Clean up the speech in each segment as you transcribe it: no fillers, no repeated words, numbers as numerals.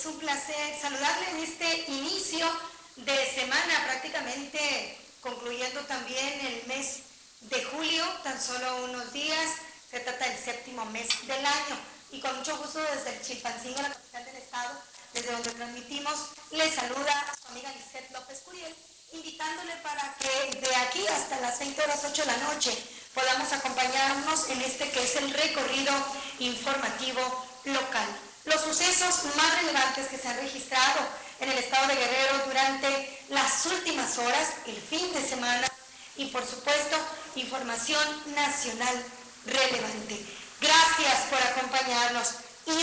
Es un placer saludarle en este inicio de semana, prácticamente concluyendo también el mes de julio, tan solo unos días. Se trata del séptimo mes del año y con mucho gusto desde el Chilpancingo, la capital del estado, desde donde transmitimos, le saluda a su amiga Lisette López Curiel, invitándole para que de aquí hasta las 20:08 de la noche podamos acompañarnos en este que es el recorrido informativo local. Los sucesos más relevantes que se han registrado en el estado de Guerrero durante las últimas horas, el fin de semana y por supuesto información nacional relevante. Gracias por acompañarnos y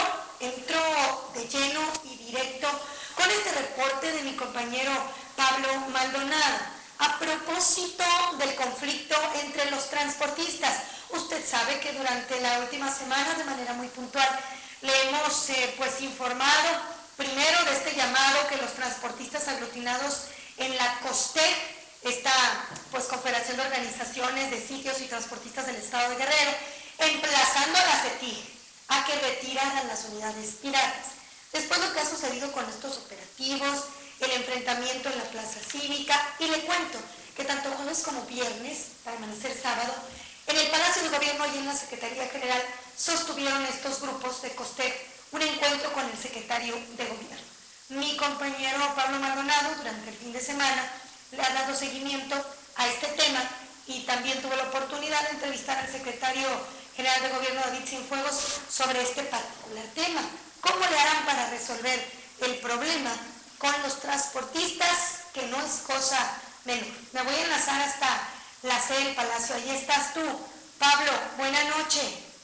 entro de lleno y directo con este reporte de mi compañero Pablo Maldonado a propósito del conflicto entre los transportistas. Usted sabe que durante la última semana, de manera muy puntual, le hemos informado primero de este llamado que los transportistas aglutinados en la COSTEC, esta Confederación de Organizaciones de Sitios y Transportistas del Estado de Guerrero, emplazando a la CETIG a que retiraran las unidades piratas. Después lo que ha sucedido con estos operativos, el enfrentamiento en la Plaza Cívica, y le cuento que tanto jueves como viernes, para amanecer sábado, en el Palacio de Gobierno y en la Secretaría General sostuvieron estos grupos de COSTEC un encuentro con el secretario de Gobierno. Mi compañero Pablo Maldonado durante el fin de semana le ha dado seguimiento a este tema y también tuvo la oportunidad de entrevistar al secretario general de Gobierno David Cienfuegos sobre este particular tema. ¿Cómo le harán para resolver el problema con los transportistas, que no es cosa menor? Me voy a enlazar hasta la sede del Palacio. Ahí estás tú, Pablo. Buenas noches.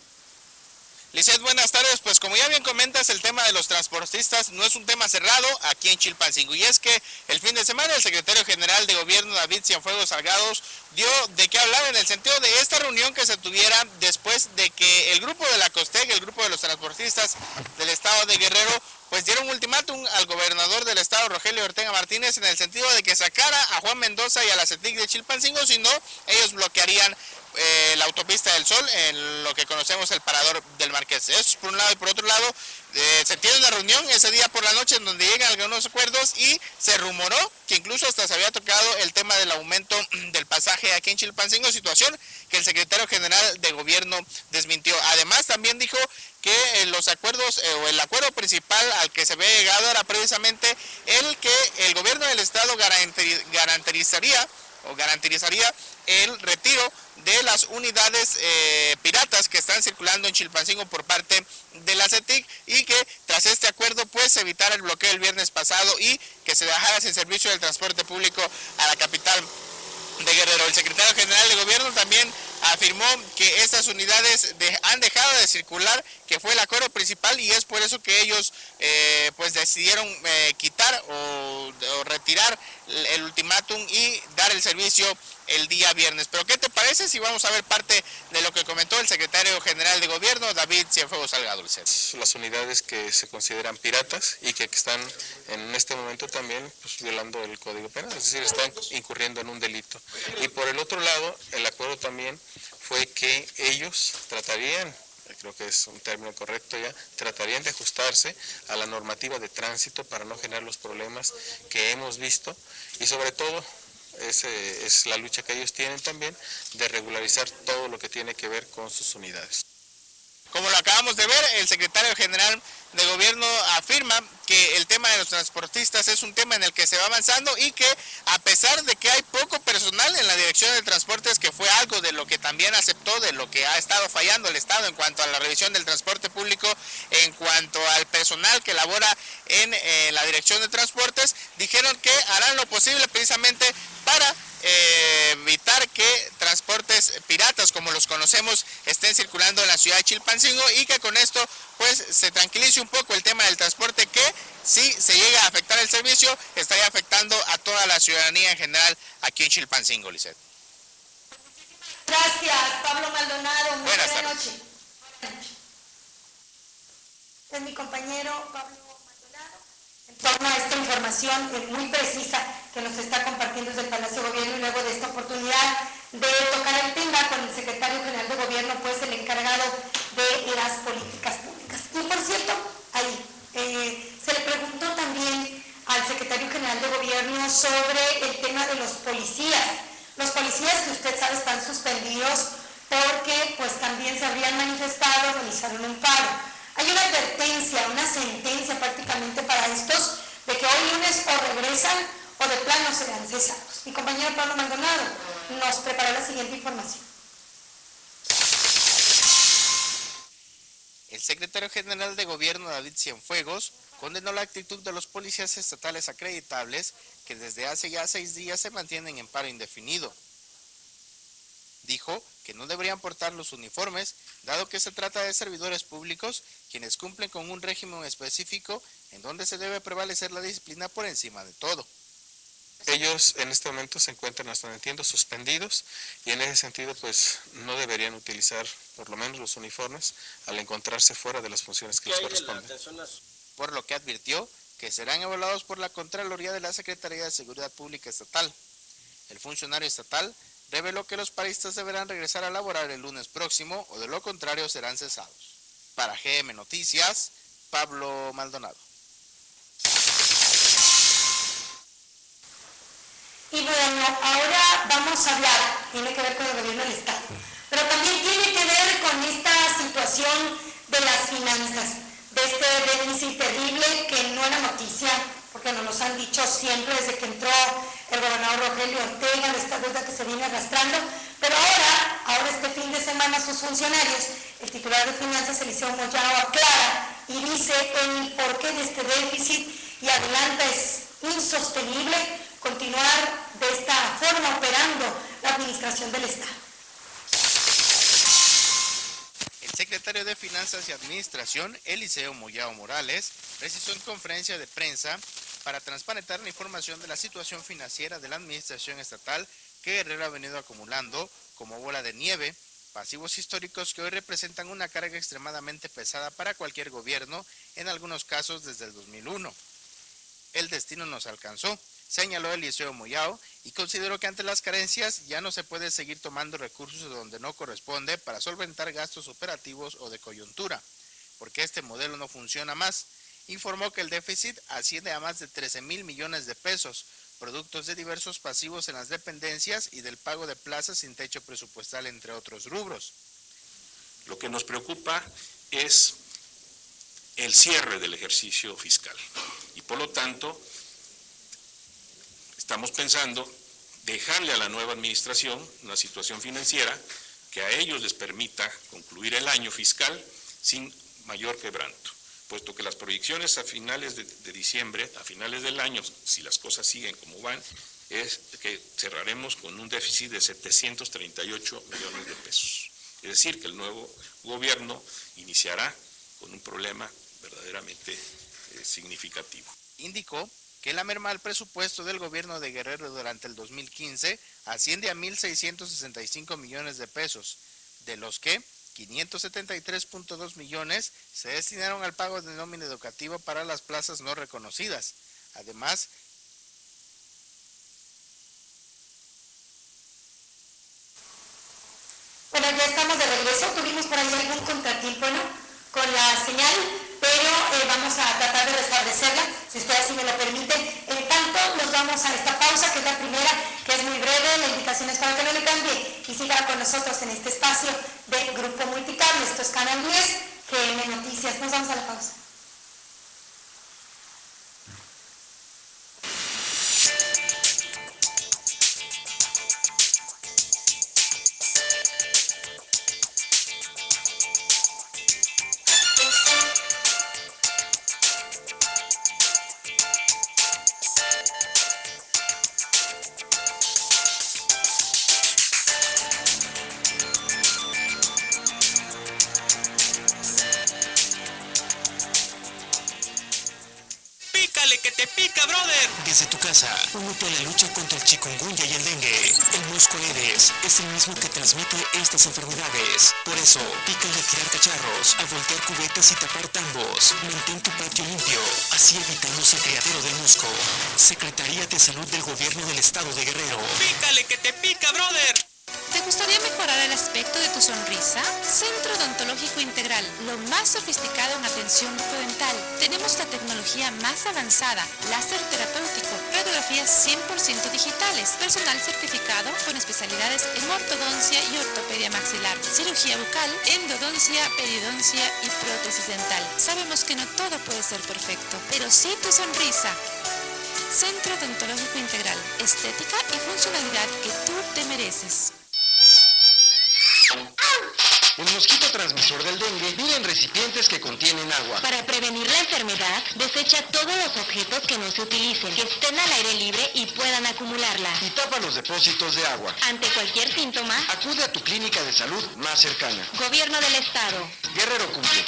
Lisette, buenas tardes. Pues como ya bien comentas, el tema de los transportistas no es un tema cerrado aquí en Chilpancingo. Y es que el fin de semana el secretario general de Gobierno, David Cienfuegos Salgados, dio de qué hablar en el sentido de esta reunión que se tuviera después de que el grupo de la COSTEC, el grupo de los transportistas del estado de Guerrero, pues dieron un ultimátum al gobernador del estado, Rogelio Ortega Martínez, en el sentido de que sacara a Juan Mendoza y a la CETIG de Chilpancingo, si no, ellos bloquearían la autopista del Sol en lo que conocemos el parador del Marqués. Eso por un lado, y por otro lado se tiene una reunión ese día por la noche en donde llegan algunos acuerdos y se rumoró que incluso hasta se había tocado el tema del aumento del pasaje aquí en Chilpancingo, situación que el secretario general de Gobierno desmintió. Además también dijo que los acuerdos o el acuerdo principal al que se había llegado era precisamente el que el gobierno del estado garantizaría el retiro de las unidades piratas que están circulando en Chilpancingo por parte de la CETIG, y que tras este acuerdo pues evitar el bloqueo el viernes pasado y que se dejara sin servicio del transporte público a la capital de Guerrero. El secretario general de Gobierno también afirmó que estas unidades han dejado de circular, que fue el acuerdo principal, y es por eso que ellos pues decidieron quitar o retirar el ultimátum y dar el servicio el día viernes. Pero ¿qué te parece si vamos a ver parte de lo que comentó el secretario general de Gobierno, David Cienfuegos Salgados? Las unidades que se consideran piratas y que están en este momento también violando el Código Penal, es decir, están incurriendo en un delito. Y por el otro lado, el acuerdo también fue que ellos tratarían, creo que es un término correcto ya, tratarían de ajustarse a la normativa de tránsito para no generar los problemas que hemos visto, y sobre todo es la lucha que ellos tienen también de regularizar todo lo que tiene que ver con sus unidades. Como lo acabamos de ver, el secretario general de Gobierno afirma que el tema de los transportistas es un tema en el que se va avanzando y que a pesar de que hay poco personal en la Dirección de Transportes, que fue algo de lo que también aceptó, de lo que ha estado fallando el Estado en cuanto a la revisión del transporte público, en cuanto al personal que labora en la Dirección de Transportes, dijeron que harán lo posible precisamente para evitar que transportes piratas como los conocemos estén circulando en la ciudad de Chilpancingo, y que con esto pues se tranquilice un poco el tema del transporte, que si se llega a afectar el servicio estaría afectando a toda la ciudadanía en general aquí en Chilpancingo. Lisette. Gracias, Pablo Maldonado. Muy buenas noches. Es mi compañero Pablo Maldonado en torno a esta información muy precisa que nos está compartiendo desde el Palacio de Gobierno, y luego de esta oportunidad de tocar el tema con el secretario general de Gobierno, pues el encargado de las políticas públicas. Y por cierto, ahí se le hablamos sobre el tema de los policías. Los policías que usted sabe están suspendidos porque pues también se habrían manifestado, realizaron un paro. Hay una advertencia, una sentencia prácticamente para estos de que hoy lunes o regresan o de plano serán cesados. Mi compañero Pablo Maldonado nos preparó la siguiente información. El secretario general de Gobierno, David Cienfuegos, condenó la actitud de los policías estatales acreditables que desde hace ya 6 días se mantienen en paro indefinido. Dijo que no deberían portar los uniformes, dado que se trata de servidores públicos quienes cumplen con un régimen específico en donde se debe prevalecer la disciplina por encima de todo. Ellos en este momento se encuentran, hasta donde entiendo, suspendidos y en ese sentido pues no deberían utilizar por lo menos los uniformes al encontrarse fuera de las funciones que les corresponden. Por lo que advirtió que serán evaluados por la Contraloría de la Secretaría de Seguridad Pública Estatal. El funcionario estatal reveló que los paristas deberán regresar a laborar el lunes próximo o de lo contrario serán cesados. Para GM Noticias, Pablo Maldonado. Y bueno, ahora vamos a hablar, tiene que ver con el gobierno del Estado, pero también tiene que ver con esta situación de las finanzas, de este déficit terrible que no era noticia, porque nos los han dicho siempre desde que entró el gobernador Rogelio Ortega, de esta deuda que se viene arrastrando, pero ahora este fin de semana sus funcionarios, el titular de finanzas, Eliseo Moyano, aclara y dice el porqué de este déficit y adelanta es insostenible continuar de esta forma operando la administración del Estado. El secretario de Finanzas y Administración, Eliseo Moyano Morales, precisó en conferencia de prensa para transparentar la información de la situación financiera de la administración estatal que Guerrero ha venido acumulando como bola de nieve, pasivos históricos que hoy representan una carga extremadamente pesada para cualquier gobierno, en algunos casos desde el 2001. El destino nos alcanzó, señaló Eliseo Moyano, y consideró que ante las carencias ya no se puede seguir tomando recursos de donde no corresponde para solventar gastos operativos o de coyuntura, porque este modelo no funciona más. Informó que el déficit asciende a más de 13,000 millones de pesos, productos de diversos pasivos en las dependencias y del pago de plazas sin techo presupuestal, entre otros rubros. Lo que nos preocupa es el cierre del ejercicio fiscal y por lo tanto estamos pensando dejarle a la nueva administración una situación financiera que a ellos les permita concluir el año fiscal sin mayor quebranto, puesto que las proyecciones a finales de diciembre, a finales del año, si las cosas siguen como van, es que cerraremos con un déficit de 738 millones de pesos. Es decir, que el nuevo gobierno iniciará con un problema verdaderamente significativo. Indicó que la merma al presupuesto del gobierno de Guerrero durante el 2015 asciende a 1,665 millones de pesos, de los que 573.2 millones se destinaron al pago de nómina educativa para las plazas no reconocidas. Además, bueno, ya estamos de regreso, tuvimos por ahí algún contratiempo, ¿no?, con la señal, pero vamos a tratar de restablecerla, si usted así me lo permite. En tanto, nos vamos a esta pausa, que es la primera, que es muy breve. La invitación es para que no le cambie y siga con nosotros en este espacio de Grupo Multicable. Esto es Canal 10, GM Noticias. Nos vamos a la pausa. Que te pica, brother. Desde tu casa, únete a la lucha contra el chikungunya y el dengue. El Mosco Aedes es el mismo que transmite estas enfermedades. Por eso, pícale a tirar cacharros, a voltear cubetas y tapar tambos. Mantén tu patio limpio. Así evitamos el criadero del mosco. Secretaría de Salud del Gobierno del Estado de Guerrero. Pícale que te pica, brother. ¿Te gustaría mejorar el aspecto de tu sonrisa? Centro Odontológico Integral, lo más sofisticado en atención bucodental. Tenemos la tecnología más avanzada, láser terapéutico, radiografías 100% digitales, personal certificado con especialidades en ortodoncia y ortopedia maxilar, cirugía bucal, endodoncia, periodoncia y prótesis dental. Sabemos que no todo puede ser perfecto, pero sí tu sonrisa. Centro Odontológico Integral, estética y funcionalidad que tú te mereces. El mosquito transmisor del dengue vive en recipientes que contienen agua. Para prevenir la enfermedad, desecha todos los objetos que no se utilicen, que estén al aire libre y puedan acumularla. Y tapa los depósitos de agua. Ante cualquier síntoma, acude a tu clínica de salud más cercana. Gobierno del Estado. Guerrero cumple.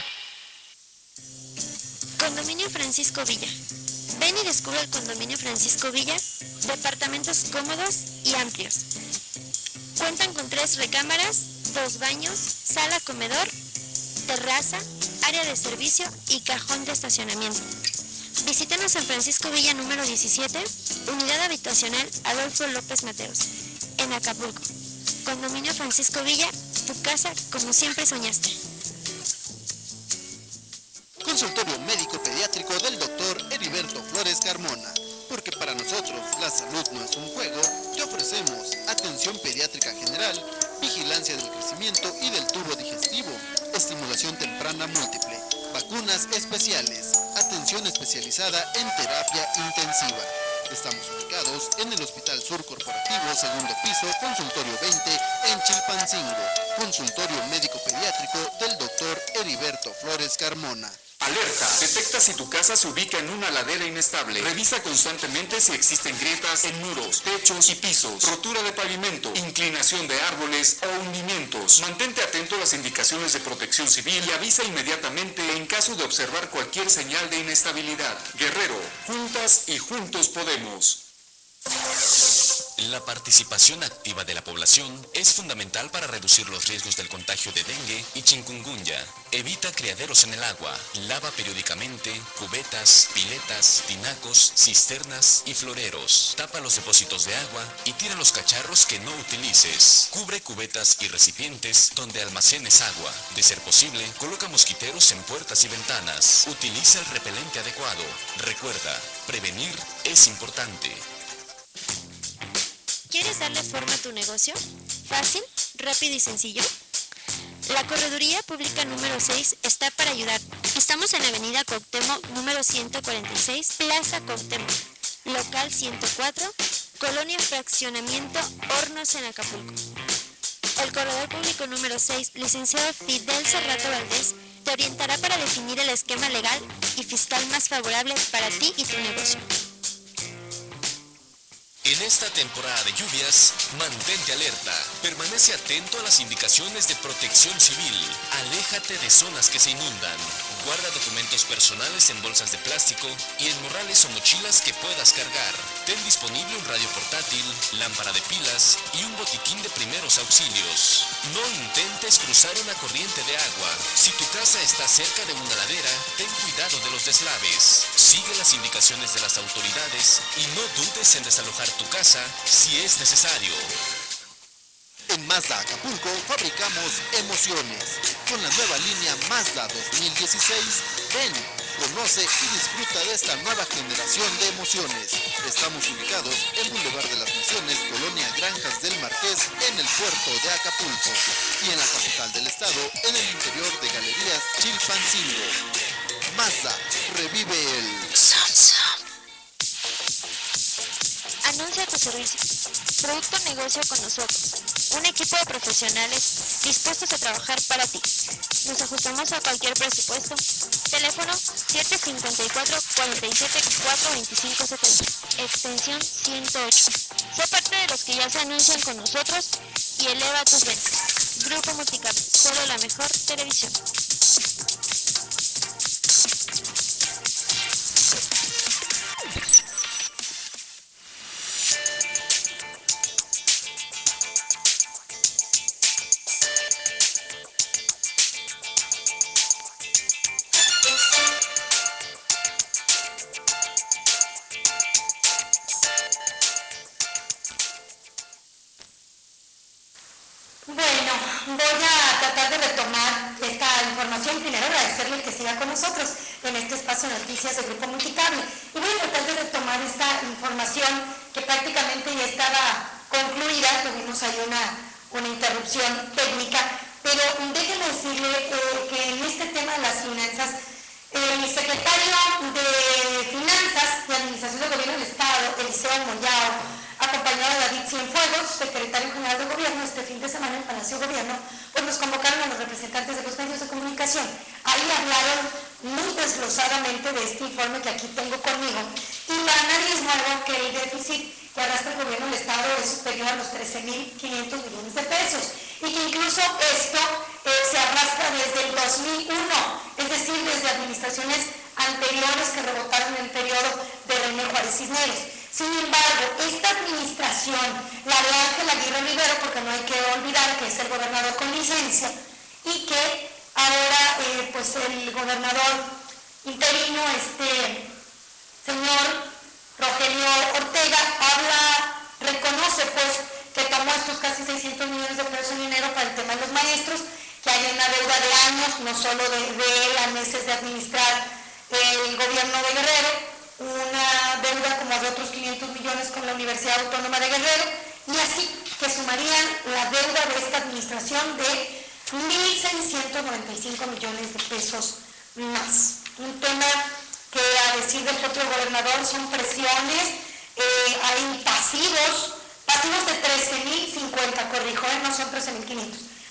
Condominio Francisco Villa. Ven y descubre el Condominio Francisco Villa. Departamentos cómodos y amplios. Cuentan con 3 recámaras, 2 baños, sala comedor, terraza, área de servicio y cajón de estacionamiento. Visítanos en Francisco Villa número 17, unidad habitacional Adolfo López Mateos, en Acapulco. Condominio Francisco Villa, tu casa como siempre soñaste. Consultorio médico pediátrico del Dr. Heriberto Flores Carmona. Porque para nosotros la salud no es un juego, te ofrecemos atención pediátrica general, vigilancia del crecimiento y del tubo digestivo, estimulación temprana múltiple, vacunas especiales, atención especializada en terapia intensiva. Estamos ubicados en el Hospital Sur Corporativo, segundo piso, consultorio 20, en Chilpancingo. Consultorio médico pediátrico del Dr. Heriberto Flores Carmona. Alerta. Detecta si tu casa se ubica en una ladera inestable. Revisa constantemente si existen grietas en muros, techos y pisos, rotura de pavimento, inclinación de árboles o hundimientos. Mantente atento a las indicaciones de Protección Civil y avisa inmediatamente en caso de observar cualquier señal de inestabilidad. Guerrero, juntas y juntos podemos. La participación activa de la población es fundamental para reducir los riesgos del contagio de dengue y chikungunya. Evita criaderos en el agua, lava periódicamente cubetas, piletas, tinacos, cisternas y floreros. Tapa los depósitos de agua y tira los cacharros que no utilices. Cubre cubetas y recipientes donde almacenes agua. De ser posible, coloca mosquiteros en puertas y ventanas. Utiliza el repelente adecuado. Recuerda, prevenir es importante. ¿Quieres darle forma a tu negocio? ¿Fácil, rápido y sencillo? La Correduría Pública número 6 está para ayudar. Estamos en Avenida Cuauhtémoc número 146, Plaza Cuauhtémoc, local 104, Colonia Fraccionamiento Hornos en Acapulco. El Corredor Público número 6, licenciado Fidel Serrato Valdés, te orientará para definir el esquema legal y fiscal más favorable para ti y tu negocio. En esta temporada de lluvias, mantente alerta. Permanece atento a las indicaciones de Protección Civil. Aléjate de zonas que se inundan. Guarda documentos personales en bolsas de plástico y en morrales o mochilas que puedas cargar. Ten disponible un radio portátil, lámpara de pilas y un botiquín de primeros auxilios. No intentes cruzar una corriente de agua. Si tu casa está cerca de una ladera, ten cuidado de los deslaves. Sigue las indicaciones de las autoridades y no dudes en desalojar tu casa si es necesario. En Mazda Acapulco fabricamos emociones. Con la nueva línea Mazda 2016, ven, conoce y disfruta de esta nueva generación de emociones. Estamos ubicados en Boulevard de las Naciones, Colonia Granjas del Marqués, en el puerto de Acapulco. Y en la capital del estado, en el interior de Galerías Chilpancingo. Mazda, revive el... Anuncia tu servicio. Producto negocio con nosotros. Un equipo de profesionales dispuestos a trabajar para ti. Nos ajustamos a cualquier presupuesto. Teléfono 754-47-42570. Extensión 108. Sé parte de los que ya se anuncian con nosotros y eleva tus ventas. Grupo Multicap. Solo la mejor televisión. información. Primero agradecerle que siga con nosotros en este espacio de noticias del Grupo Multicable. Y voy a tratar de retomar esta información que prácticamente ya estaba concluida. Tuvimos ahí una interrupción técnica, pero déjenme decirle que en este tema de las finanzas, el secretario de Finanzas y Administración del Gobierno del Estado, Eliseo Moyao, acompañado de David Cienfuegos, secretario general del Gobierno, este fin de semana en el Palacio de Gobierno, pues nos convocaron a los representantes de los medios de comunicación. Ahí hablaron muy desglosadamente de este informe que aquí tengo conmigo. Y para nadie es nuevo que el déficit que arrastra el Gobierno del Estado es superior a los 13.500 millones de pesos. Y que incluso esto se arrastra desde el 2001, es decir, desde administraciones anteriores que rebotaron en el periodo de René Juárez Cisneros. Sin embargo, esta administración, la de Ángel Aguirre Rivero, porque no hay que olvidar que es el gobernador con licencia, y que ahora pues el gobernador interino, señor Rogelio Ortega, reconoce pues que tomó estos casi 600 millones de pesos en dinero para el tema de los maestros, que hay una deuda de años, no solo de él a meses de administrar el gobierno de Guerrero, una deuda como de otros 500 millones con la Universidad Autónoma de Guerrero, y así que sumarían la deuda de esta administración de 1.695 millones de pesos más. Un tema que, a decir del propio gobernador, son presiones, hay pasivos de 13.050, corrijo, no son 13.500,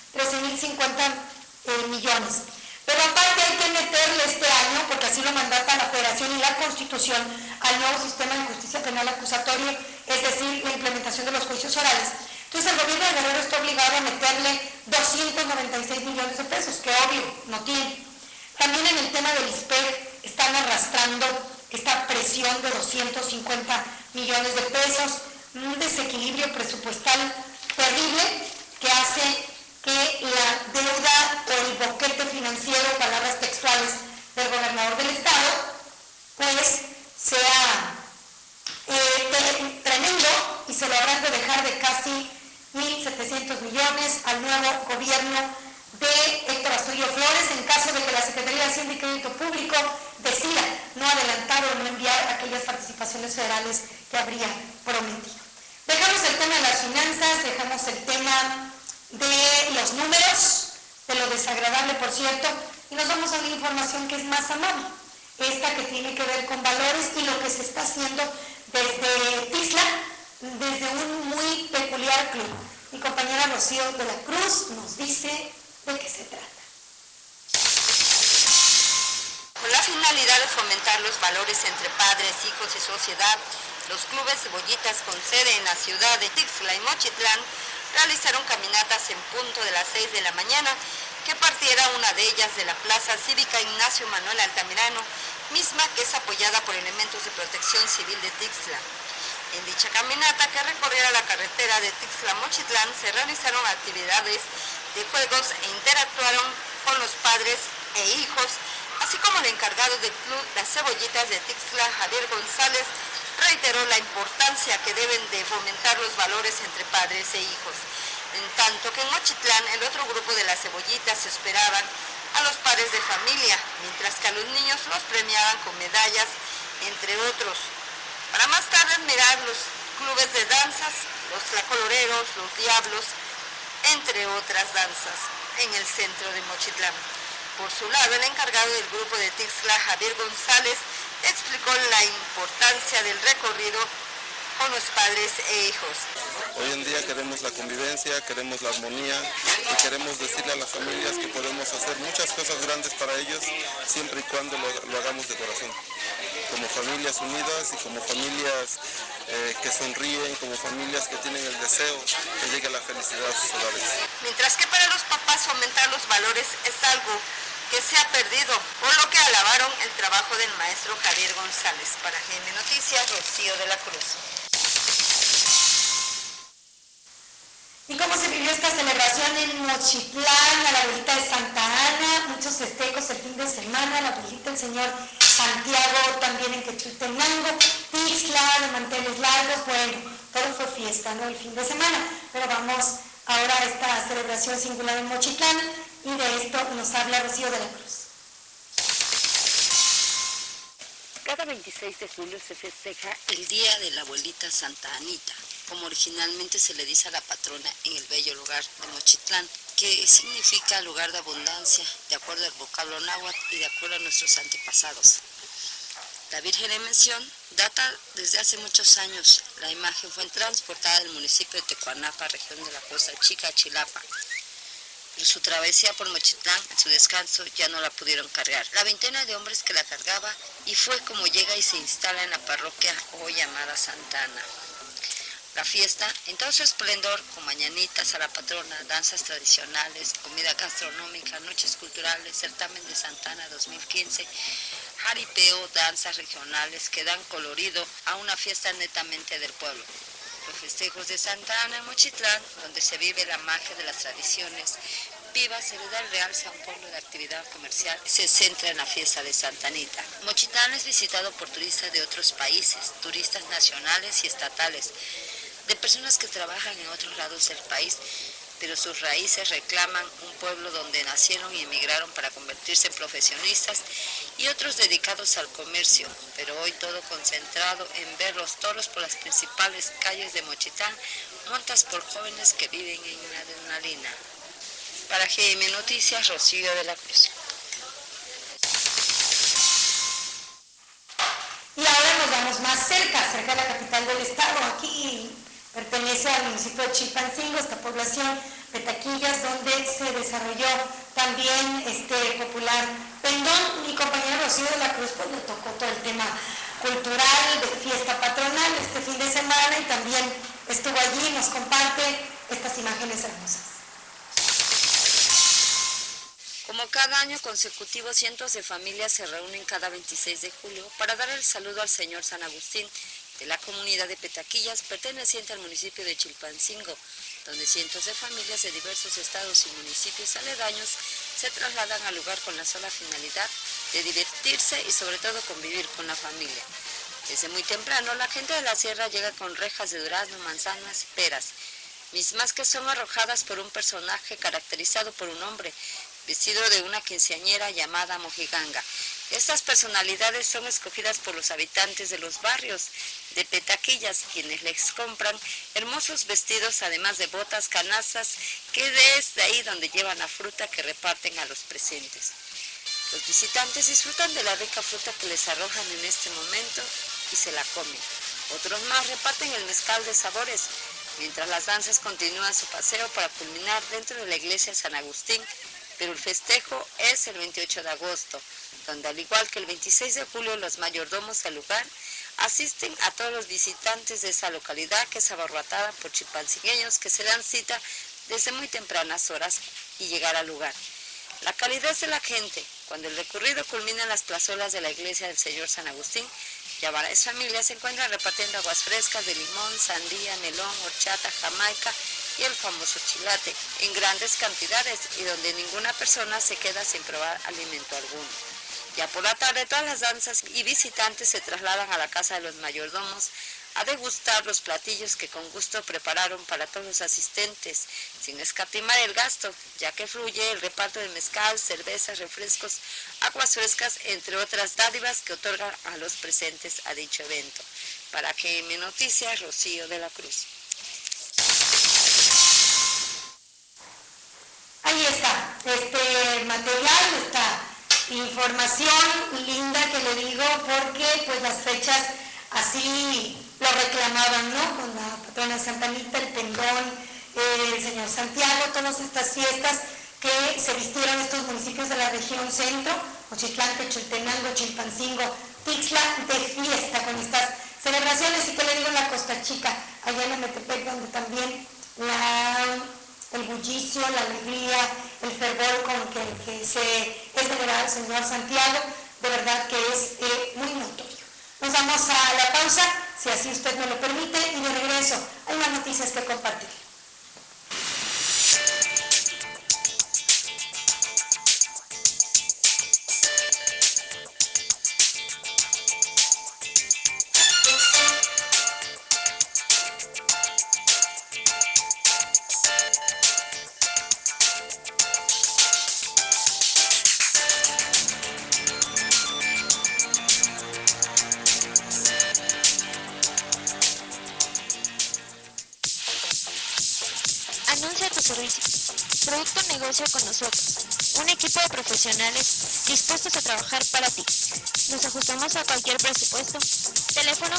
13.050 millones. Pero aparte hay que meterle este año, porque así lo mandata la Federación y la Constitución, al nuevo sistema de justicia penal acusatorio, es decir, la implementación de los juicios orales. Entonces el gobierno de Guerrero está obligado a meterle 296 millones de pesos, que obvio no tiene. También en el tema del ISPEC están arrastrando esta presión de 250 millones de pesos, un desequilibrio presupuestal terrible que hace que la deuda o el boquete financiero, palabras textuales del gobernador del estado, pues sea tremendo, y se lo habrán de dejar de casi 1.700 millones al nuevo gobierno de Héctor Astudillo Flores, en caso de que la Secretaría de Hacienda y Crédito Público decida no adelantar o no enviar aquellas participaciones federales que habría prometido. Dejamos el tema de las finanzas, dejamos el tema de los números, de lo desagradable, por cierto, y nos vamos a una información que es más amable, esta que tiene que ver con valores y lo que se está haciendo desde Tixla, desde un muy peculiar club. Mi compañera Rocío de la Cruz nos dice de qué se trata. Con la finalidad de fomentar los valores entre padres, hijos y sociedad, los clubes cebollitas con sede en la ciudad de Tixla y Mochitlán realizaron caminatas en punto de las 6 de la mañana, que partiera una de ellas de la Plaza Cívica Ignacio Manuel Altamirano, misma que es apoyada por elementos de protección civil de Tixla. En dicha caminata, que recorriera la carretera de Tixla-Mochitlán, se realizaron actividades de juegos e interactuaron con los padres e hijos, así como el encargado del club Las Cebollitas de Tixla, Javier González, reiteró la importancia que deben de fomentar los valores entre padres e hijos. En tanto que en Mochitlán, el otro grupo de Las Cebollitas esperaban a los padres de familia, mientras que a los niños los premiaban con medallas, entre otros. Para más tarde admirar los clubes de danzas, los tlacoloreros, los diablos, entre otras danzas, en el centro de Mochitlán. Por su lado, el encargado del grupo de Tixla, Javier González, explicó la importancia del recorrido con los padres e hijos. Hoy en día queremos la convivencia, queremos la armonía y queremos decirle a las familias que podemos hacer muchas cosas grandes para ellos siempre y cuando lo hagamos de corazón. Como familias unidas y como familias que sonríen, como familias que tienen el deseo que llegue la felicidad a sus hogares. Mientras que para los papás fomentar los valores es algo que se ha perdido, por lo que alabaron el trabajo del maestro Javier González. Para GM Noticias, Rocío de la Cruz. ¿Y cómo se vivió esta celebración en Mochitlán, a la abuelita de Santa Ana? Muchos festejos el fin de semana, la abuelita del señor Santiago también en Quechultenango, Tixla, de manteles largos, bueno, todo fue fiesta, ¿no? El fin de semana, pero vamos ahora a esta celebración singular en Mochitlán, y de esto nos habla Rocío de la Cruz. Cada 26 de julio se festeja el Día de la Abuelita Santa Anita, como originalmente se le dice a la patrona en el bello lugar de Mochitlán, que significa lugar de abundancia, de acuerdo al vocablo náhuatl y de acuerdo a nuestros antepasados. La Virgen en mención data desde hace muchos años. La imagen fue transportada del municipio de Tecuanapa, región de la Costa Chica, Chilapa. Pero su travesía por Mochitlán, en su descanso, ya no la pudieron cargar. La veintena de hombres que la cargaba, y fue como llega y se instala en la parroquia hoy llamada Santa Ana. La fiesta, en todo su esplendor, con mañanitas a la patrona, danzas tradicionales, comida gastronómica, noches culturales, certamen de Santa Ana 2015, jaripeo, danzas regionales que dan colorido a una fiesta netamente del pueblo. Los festejos de Santa Ana en Mochitlán, donde se vive la magia de las tradiciones vivas, se le da el realce a un pueblo de actividad comercial, se centra en la fiesta de Santa Anita. Mochitlán es visitado por turistas de otros países, turistas nacionales y estatales, de personas que trabajan en otros lados del país, pero sus raíces reclaman un pueblo donde nacieron y emigraron para convertirse en profesionistas, y otros dedicados al comercio, pero hoy todo concentrado en ver los toros por las principales calles de Mochitlán, montas por jóvenes que viven en adrenalina. Para GM Noticias, Rocío de la Cruz. Y ahora nos vamos más cerca de la capital del estado. Aquí pertenece al municipio de Chilpancingo, esta población Petaquillas, donde se desarrolló también este popular pendón. Mi compañera Rocío de la Cruz pues le tocó todo el tema cultural de fiesta patronal este fin de semana, y también estuvo allí y nos comparte estas imágenes hermosas. Como cada año consecutivo, cientos de familias se reúnen cada 26 de julio para dar el saludo al señor San Agustín de la comunidad de Petaquillas, perteneciente al municipio de Chilpancingo, donde cientos de familias de diversos estados y municipios aledaños se trasladan al lugar con la sola finalidad de divertirse y sobre todo convivir con la familia. Desde muy temprano, la gente de la sierra llega con rejas de durazno, manzanas y peras, mismas que son arrojadas por un personaje caracterizado por un hombre, vestido de una quinceañera llamada Mojiganga. Estas personalidades son escogidas por los habitantes de los barrios de Petaquillas, quienes les compran hermosos vestidos, además de botas, canastas, que es de ahí donde llevan la fruta que reparten a los presentes. Los visitantes disfrutan de la rica fruta que les arrojan en este momento y se la comen. Otros más reparten el mezcal de sabores, mientras las danzas continúan su paseo para culminar dentro de la iglesia de San Agustín, pero el festejo es el 28 de agosto, donde al igual que el 26 de julio los mayordomos del lugar asisten a todos los visitantes de esa localidad que es abarrotada por chilpancingueños que se dan cita desde muy tempranas horas y llegar al lugar. La calidez de la gente, cuando el recorrido culmina en las plazuelas de la iglesia del señor San Agustín, ya varias familias se encuentran repartiendo aguas frescas de limón, sandía, melón, horchata, jamaica y el famoso chilate en grandes cantidades, y donde ninguna persona se queda sin probar alimento alguno. Ya por la tarde todas las danzas y visitantes se trasladan a la casa de los mayordomos a degustar los platillos que con gusto prepararon para todos los asistentes, sin escatimar el gasto, ya que fluye el reparto de mezcal, cervezas, refrescos, aguas frescas, entre otras dádivas que otorgan a los presentes a dicho evento. Para GM Noticias, Rocío de la Cruz. Ahí está, este material, esta información linda que le digo, porque pues las fechas así lo reclamaban, ¿no? Con la patrona Santa Anita, el pendón, el señor Santiago, todas estas fiestas que se vistieron estos municipios de la región centro, Mochitlán, Quechiltenango, Chilpancingo, Tixla, de fiesta con estas celebraciones. Y que le digo, la Costa Chica, allá en la Metepec, donde también el bullicio, la alegría, el fervor con que es venerado el señor Santiago, de verdad que es muy notorio. Nos vamos a la pausa, si así usted me lo permite, y de regreso hay más noticias que compartir. servicio. Producto negocio con nosotros. Un equipo de profesionales dispuestos a trabajar para ti. Nos ajustamos a cualquier presupuesto. Teléfono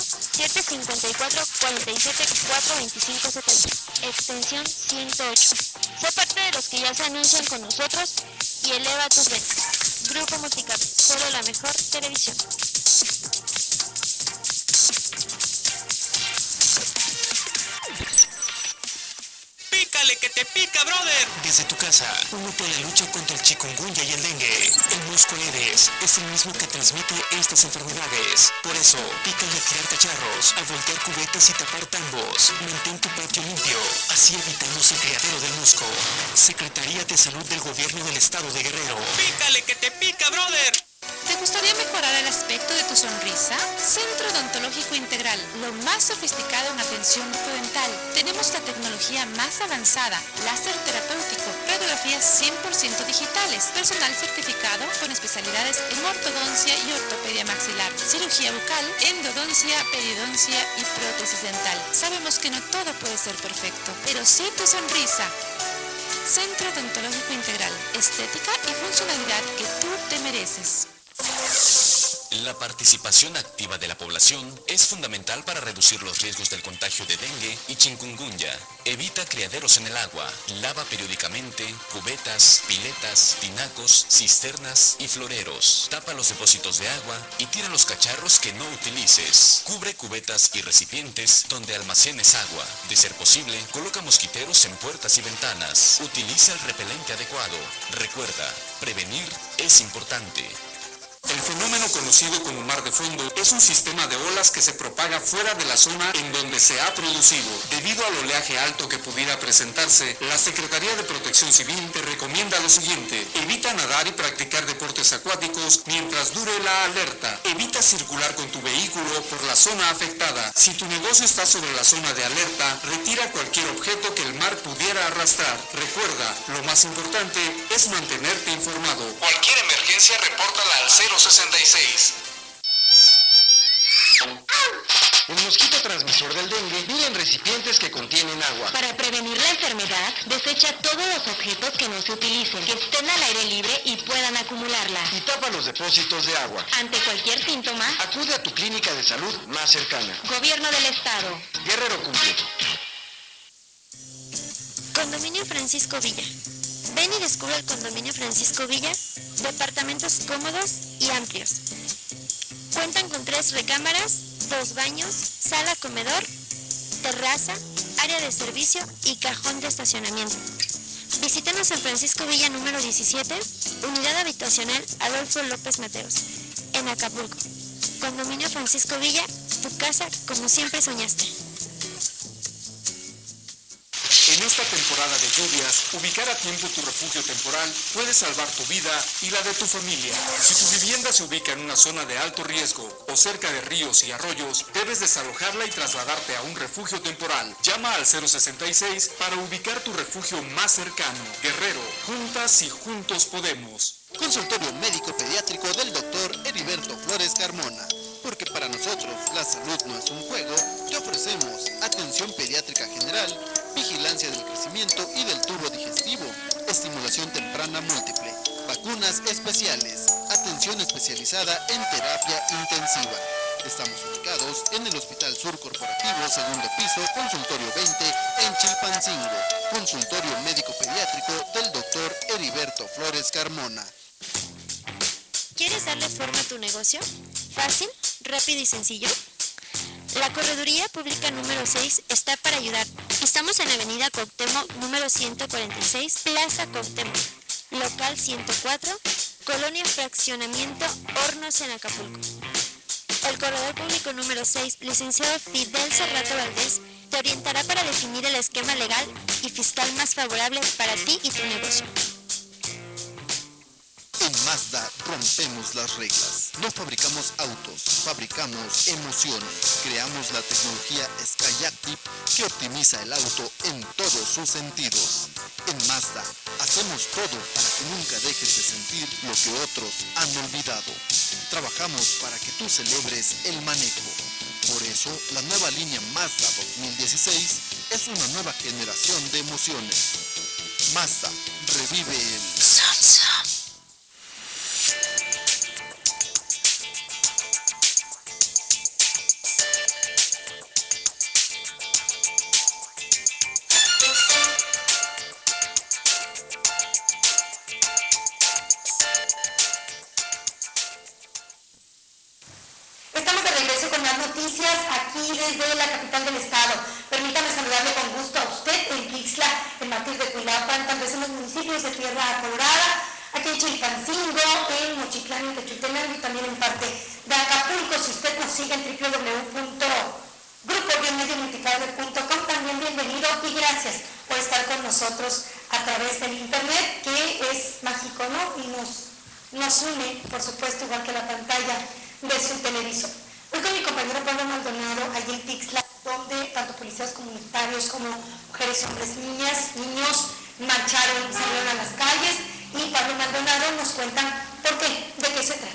754-47-425-70. Extensión 108. Sé parte de los que ya se anuncian con nosotros y eleva tus ventas. Grupo Multicap, solo la mejor televisión. ¡Pícale que te pica, brother! Desde tu casa, únete a la lucha contra el chikungunya y el dengue. El mosco Aedes es el mismo que transmite estas enfermedades. Por eso, pícale a tirar cacharros, a voltear cubetas y tapar tambos. Mantén tu patio limpio, así evitamos el criadero del mosco. Secretaría de Salud del Gobierno del Estado de Guerrero. ¡Pícale que te pica, brother! ¿Te gustaría mejorar el aspecto de tu sonrisa? Centro Odontológico Integral, lo más sofisticado en atención bucodental. Tenemos la tecnología más avanzada, láser terapéutico, radiografías 100% digitales, personal certificado con especialidades en ortodoncia y ortopedia maxilar, cirugía bucal, endodoncia, periodoncia y prótesis dental. Sabemos que no todo puede ser perfecto, pero sí tu sonrisa. Centro Odontológico Integral, estética y funcionalidad que tú te mereces. La participación activa de la población es fundamental para reducir los riesgos del contagio de dengue y chikungunya. Evita criaderos en el agua, lava periódicamente cubetas, piletas, tinacos, cisternas y floreros. Tapa los depósitos de agua y tira los cacharros que no utilices. Cubre cubetas y recipientes donde almacenes agua. De ser posible, coloca mosquiteros en puertas y ventanas. Utiliza el repelente adecuado. Recuerda, prevenir es importante. El fenómeno conocido como mar de fondo es un sistema de olas que se propaga fuera de la zona en donde se ha producido. Debido al oleaje alto que pudiera presentarse, la Secretaría de Protección Civil te recomienda lo siguiente: evita nadar y practicar deportes acuáticos mientras dure la alerta. Evita circular con tu vehículo por la zona afectada. Si tu negocio está sobre la zona de alerta, retira cualquier objeto que el mar pudiera arrastrar. Recuerda, lo más importante es mantenerte informado. Cualquier emergencia, repórtala al 066. El mosquito transmisor del dengue vive en recipientes que contienen agua. Para prevenir la enfermedad, desecha todos los objetos que no se utilicen, que estén al aire libre y puedan acumularla. Y tapa los depósitos de agua. Ante cualquier síntoma, acude a tu clínica de salud más cercana. Gobierno del Estado. Guerrero cumple. Condominio Francisco Villa. Ven y descubre el Condominio Francisco Villa. Departamentos cómodos y amplios. Cuentan con 3 recámaras, 2 baños, sala comedor, terraza, área de servicio y cajón de estacionamiento. Visítanos en Francisco Villa número 17, unidad habitacional Adolfo López Mateos, en Acapulco. Condominio Francisco Villa, tu casa como siempre soñaste. En esta temporada de lluvias, ubicar a tiempo tu refugio temporal puede salvar tu vida y la de tu familia. Si tu vivienda se ubica en una zona de alto riesgo o cerca de ríos y arroyos, debes desalojarla y trasladarte a un refugio temporal. Llama al 066 para ubicar tu refugio más cercano. Guerrero, juntas y juntos podemos. Consultorio médico pediátrico del doctor Heriberto Flores Carmona. Porque para nosotros la salud no es un juego, te ofrecemos atención pediátrica general, vigilancia del crecimiento y del tubo digestivo, estimulación temprana múltiple, vacunas especiales, atención especializada en terapia intensiva. Estamos ubicados en el Hospital Sur Corporativo, segundo piso, consultorio 20, en Chilpancingo. Consultorio médico pediátrico del doctor Heriberto Flores Carmona. ¿Quieres darle forma a tu negocio? ¿Fácil, rápido y sencillo? La Correduría Pública número 6 está para ayudar. Estamos en Avenida Cuauhtémoc número 146, Plaza Cuauhtémoc, local 104, Colonia Fraccionamiento Hornos en Acapulco. El Corredor Público número 6, licenciado Fidel Serrato Valdés, te orientará para definir el esquema legal y fiscal más favorable para ti y tu negocio. En Mazda rompemos las reglas. No fabricamos autos, fabricamos emociones. Creamos la tecnología Skyactiv que optimiza el auto en todos sus sentidos. En Mazda hacemos todo para que nunca dejes de sentir lo que otros han olvidado. Trabajamos para que tú celebres el manejo. Por eso, la nueva línea Mazda 2016 es una nueva generación de emociones. Mazda, revive el Estamos de regreso con más noticias aquí desde la capital del estado. Permítame saludarle con gusto a usted en Tixla, en Martínez de Cuilapan, tal vez en los municipios de Tierra Colorada, aquí en Chilpancingo, en Mochitlán, en Quechutenango y también en parte de Acapulco. Si usted nos sigue en www.grupo-multicarga.com, también bienvenido y gracias por estar con nosotros a través del internet, que es mágico, ¿no? Y nos une, por supuesto, igual que la pantalla de su televisor. Hoy con mi compañero Pablo Maldonado, allí en Tixla, donde tanto policías comunitarios como mujeres, hombres, niños marcharon, salieron a las calles, y Pablo Maldonado nos cuenta por qué, de qué se trata.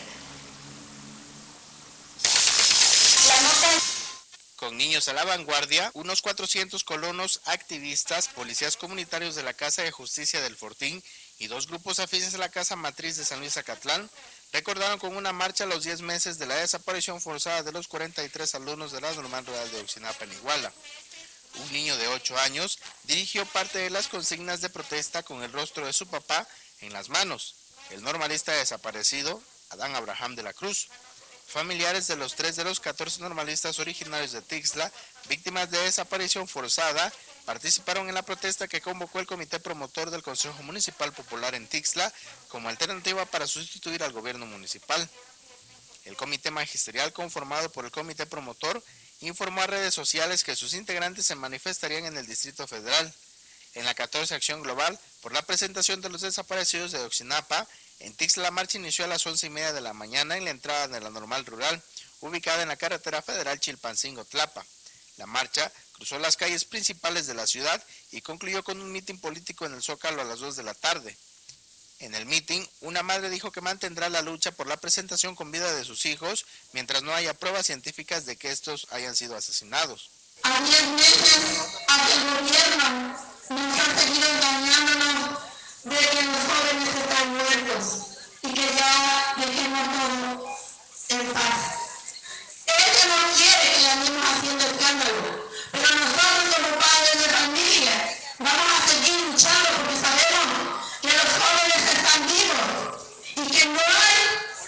La nota Con Niños a la Vanguardia, unos 400 colonos, activistas, policías comunitarios de la Casa de Justicia del Fortín y dos grupos afines a la Casa Matriz de San Luis Acatlán recordaron con una marcha los 10 meses de la desaparición forzada de los 43 alumnos de la Normal Rural de Oxinapa en Iguala. Un niño de 8 años dirigió parte de las consignas de protesta con el rostro de su papá en las manos, el normalista desaparecido, Adán Abraham de la Cruz. Familiares de los 3 de los 14 normalistas originarios de Tixla, víctimas de desaparición forzada, participaron en la protesta que convocó el Comité Promotor del Consejo Municipal Popular en Tixla como alternativa para sustituir al gobierno municipal. El comité magisterial, conformado por el Comité Promotor, informó a redes sociales que sus integrantes se manifestarían en el Distrito Federal. En la 14 Acción Global, por la presentación de los desaparecidos de Oxinapa, en Tixla la marcha inició a las 11:30 de la mañana en la entrada de la Normal Rural, ubicada en la carretera federal Chilpancingo-Tlapa. La marcha cruzó las calles principales de la ciudad y concluyó con un mitin político en el Zócalo a las 2 de la tarde. En el mitin, una madre dijo que mantendrá la lucha por la presentación con vida de sus hijos mientras no haya pruebas científicas de que estos hayan sido asesinados. A 10 meses a que el gobierno nos ha seguido engañándonos de que los jóvenes están muertos y que ya dejemos todo en paz. Ella no quiere que andemos haciendo escándalo, pero nosotros como padres de familia vamos a seguir luchando porque sabemos que los jóvenes están vivos y que no hay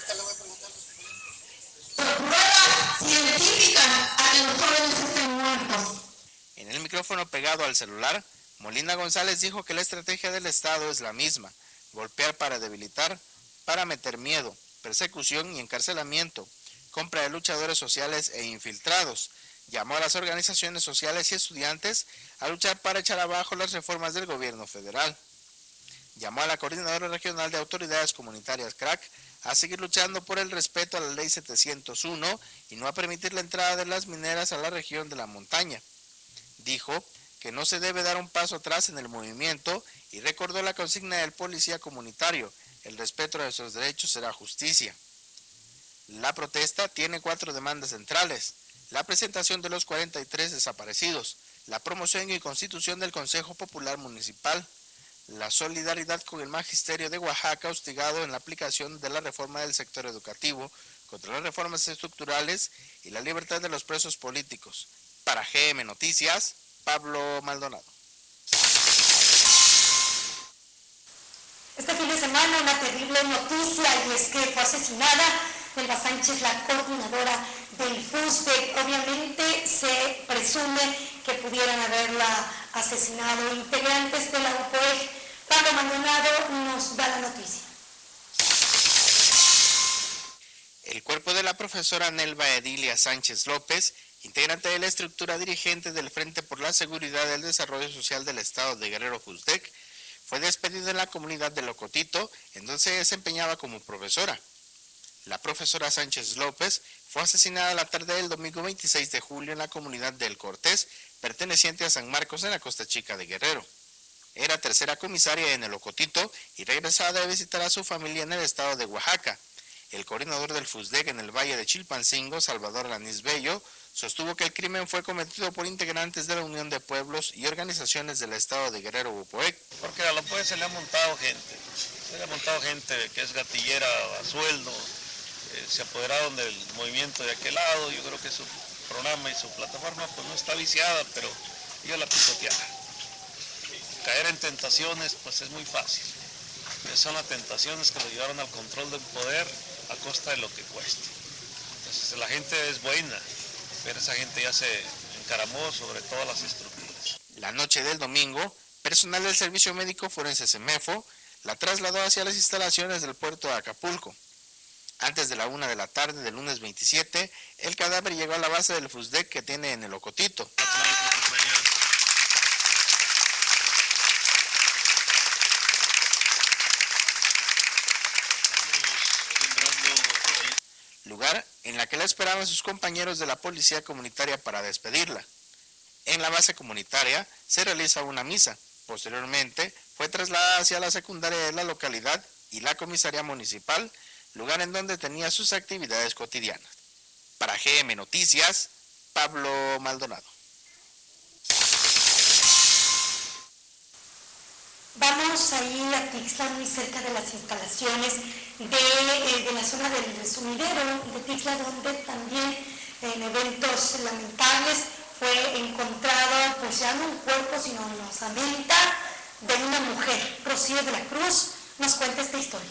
pruebas científicas a que los jóvenes estén muertos. En el micrófono pegado al celular, Molina González dijo que la estrategia del Estado es la misma: golpear para debilitar, para meter miedo, persecución y encarcelamiento, compra de luchadores sociales e infiltrados. Llamó a las organizaciones sociales y estudiantes a luchar para echar abajo las reformas del gobierno federal. Llamó a la Coordinadora Regional de Autoridades Comunitarias, CRAC, a seguir luchando por el respeto a la Ley 701 y no a permitir la entrada de las mineras a la región de la montaña. Dijo que no se debe dar un paso atrás en el movimiento y recordó la consigna del policía comunitario: el respeto de nuestros derechos será justicia. La protesta tiene 4 demandas centrales: la presentación de los 43 desaparecidos, la promoción y constitución del Consejo Popular Municipal, la solidaridad con el Magisterio de Oaxaca hostigado en la aplicación de la reforma del sector educativo, contra las reformas estructurales y la libertad de los presos políticos. Para GM Noticias, Pablo Maldonado. Este fin de semana una terrible noticia, y es que fue asesinada Nelva Sánchez, la coordinadora del FUSDEC. Obviamente se presume que pudieran haberla asesinado integrantes de la UPOEG. Pablo Maldonado nos da la noticia. El cuerpo de la profesora Nelva Edilia Sánchez López, integrante de la estructura dirigente del Frente por la Seguridad y el Desarrollo Social del Estado de Guerrero FUSDEC, fue despedido en la comunidad de Locotito, en donde se desempeñaba como profesora. La profesora Sánchez López fue asesinada la tarde del domingo 26 de julio en la comunidad del Cortés, perteneciente a San Marcos en la Costa Chica de Guerrero. Era tercera comisaria en el Locotito y regresaba de visitar a su familia en el estado de Oaxaca. El coordinador del FUSDEC en el Valle de Chilpancingo, Salvador Lanís Bello, sostuvo que el crimen fue cometido por integrantes de la Unión de Pueblos y organizaciones del estado de Guerrero Bupoec. Porque a la PUES se le ha montado gente, que es gatillera a sueldo, se apoderaron del movimiento de aquel lado. Yo creo que su programa y su plataforma pues no está viciada, pero ellos la pisotearon. Caer en tentaciones pues es muy fácil. Son las tentaciones que lo llevaron al control del poder a costa de lo que cueste. Entonces la gente es buena, pero esa gente ya se encaramó sobre todas las estructuras. La noche del domingo, personal del Servicio Médico Forense CEMEFO la trasladó hacia las instalaciones del puerto de Acapulco. Antes de la 1 de la tarde del lunes 27, el cadáver llegó a la base del FUSDEC que tiene en el Ocotito. Lugar en la que la esperaban sus compañeros de la policía comunitaria para despedirla. En la base comunitaria se realiza una misa. Posteriormente fue trasladada hacia la secundaria de la localidad y la comisaría municipal, lugar en donde tenía sus actividades cotidianas. Para GM Noticias, Pablo Maldonado. Vamos ahí a Tixla, muy cerca de las instalaciones de la zona del resumidero de Tixla, donde también en eventos lamentables fue encontrado pues ya no un cuerpo, sino la osamenta de una mujer. Rocío de la Cruz nos cuenta esta historia.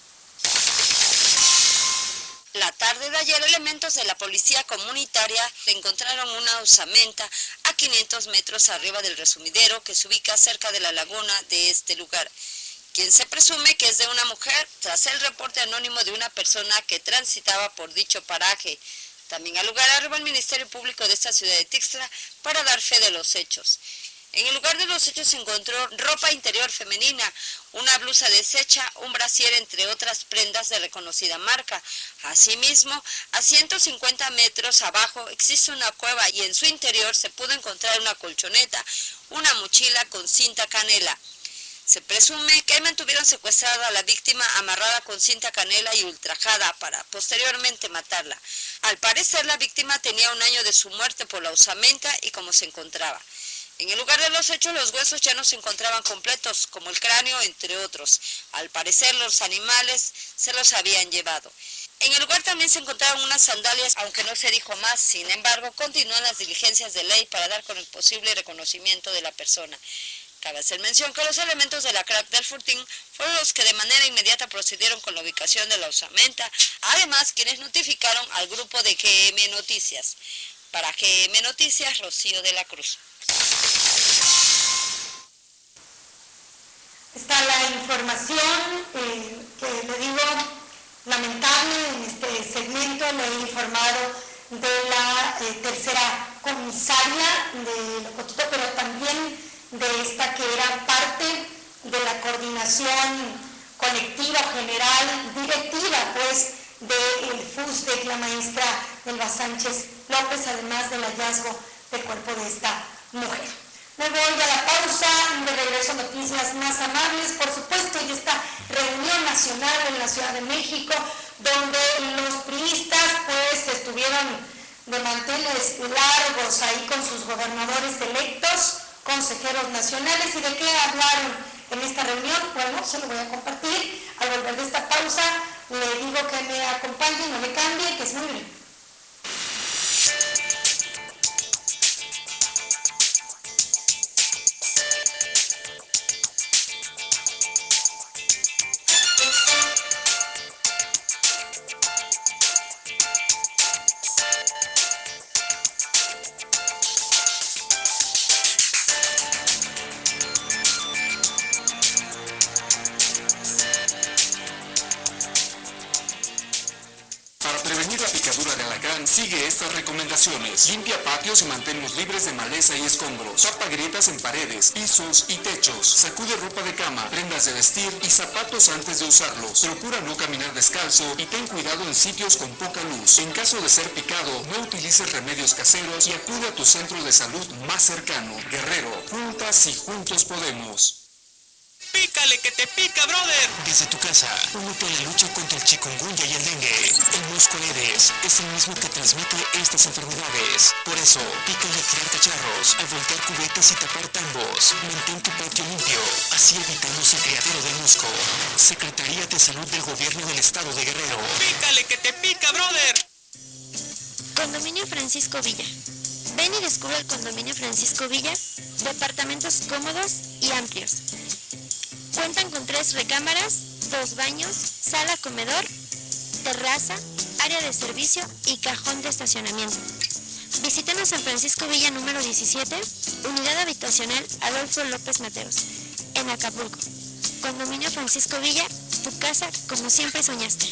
La tarde de ayer, elementos de la policía comunitaria encontraron una osamenta a 500 metros arriba del resumidero que se ubica cerca de la laguna de este lugar, quien se presume que es de una mujer tras el reporte anónimo de una persona que transitaba por dicho paraje. También al lugar arribó el Ministerio Público de esta ciudad de Tixla para dar fe de los hechos. En el lugar de los hechos se encontró ropa interior femenina, una blusa deshecha, un brasier, entre otras prendas de reconocida marca. Asimismo, a 150 metros abajo existe una cueva y en su interior se pudo encontrar una colchoneta, una mochila con cinta canela. Se presume que mantuvieron secuestrada a la víctima amarrada con cinta canela y ultrajada para posteriormente matarla. Al parecer, la víctima tenía 1 año de su muerte por la osamenta y cómo se encontraba. En el lugar de los hechos, los huesos ya no se encontraban completos, como el cráneo, entre otros. Al parecer, los animales se los habían llevado. En el lugar también se encontraron unas sandalias, aunque no se dijo más. Sin embargo, continúan las diligencias de ley para dar con el posible reconocimiento de la persona. Cabe hacer mención que los elementos de la CRAC del Fortín fueron los que de manera inmediata procedieron con la ubicación de la osamenta, además quienes notificaron al grupo de GM Noticias. Para GM Noticias, Rocío de la Cruz. Está la información que le digo lamentable en este segmento. Le he informado de la tercera comisaria de Ocotito, pero también de esta que era parte de la coordinación colectiva general, directiva pues del FUSDEC, la maestra Elba Sánchez López, además del hallazgo del cuerpo de esta mujer. Me voy a la pausa, de regreso a noticias más amables, por supuesto, y esta reunión nacional en la Ciudad de México, donde los priistas pues estuvieron de manteles largos ahí con sus gobernadores electos, consejeros nacionales. ¿Y de qué hablaron en esta reunión? Bueno, se lo voy a compartir. Al volver de esta pausa, le digo que me acompañe, no me cambie, que es muy breve. Sigue estas recomendaciones. Limpia patios y manténlos libres de maleza y escombros. Tapa grietas en paredes, pisos y techos. Sacude ropa de cama, prendas de vestir y zapatos antes de usarlos. Procura no caminar descalzo y ten cuidado en sitios con poca luz. En caso de ser picado, no utilices remedios caseros y acude a tu centro de salud más cercano. Guerrero, juntas y juntos podemos. Pícale que te pica, brother. Desde tu casa, únete a la lucha contra el chikungunya y el dengue. El mosco Aedes es el mismo que transmite estas enfermedades. Por eso, pícale a tirar cacharros, a voltear cubetas y tapar tambos. Mantén tu patio limpio. Así evitamos el criadero del mosco. Secretaría de Salud del Gobierno del Estado de Guerrero. Pícale que te pica, brother. Condominio Francisco Villa. Ven y descubre el Condominio Francisco Villa, departamentos cómodos y amplios. Cuentan con 3 recámaras, 2 baños, sala comedor, terraza, área de servicio y cajón de estacionamiento. Visítanos en Francisco Villa número 17, unidad habitacional Adolfo López Mateos, en Acapulco. Condominio Francisco Villa, tu casa como siempre soñaste.